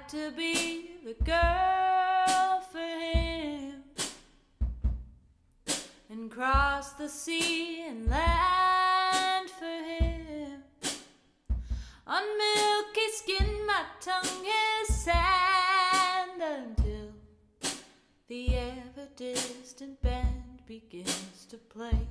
like to be the girl for him and cross the sea and land for him. On milky skin my tongue is sand until the ever-distant band begins to play.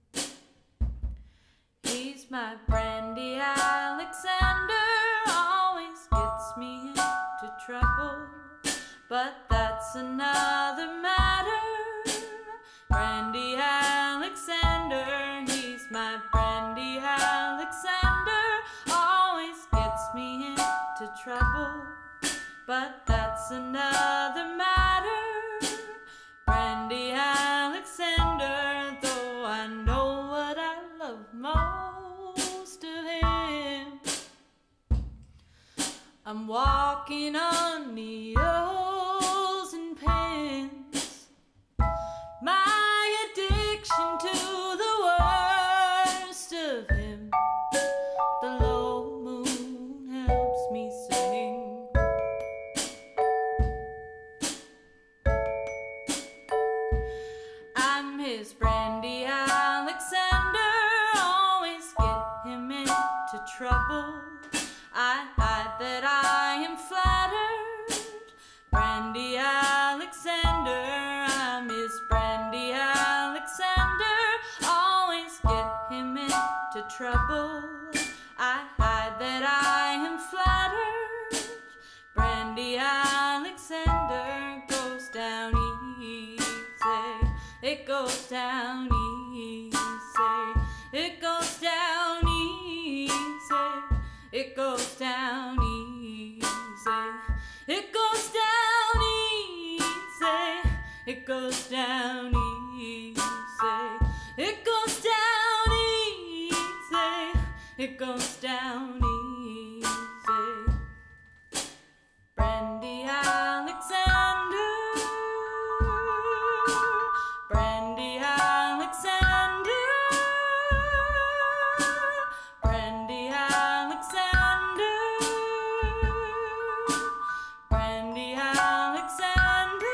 He's my Brandy Alexander, always gets me into trouble, but that's another matter. Brandy Alexander, he's my Brandy Alexander, always gets me into trouble, but that's another matter. Brandy Alexander, though I know what I love most of him. I'm walking on needles and pins, my addiction to the worst of him. The low moon helps me sing. I'm his Brandy Alexander, always get him into trouble. I hide that I am flattered. Brandy Alexander, I'm his Brandy Alexander, always get him into trouble. I hide that I am flattered. Brandy Alexander goes down easy. It goes down easy. It goes down easy. It goes down easy. It goes down easy. It goes down easy. It goes down easy. It goes down easy. Brandy Alexander, Brandy Alexander, Brandy Alexander, Brandy Alexander.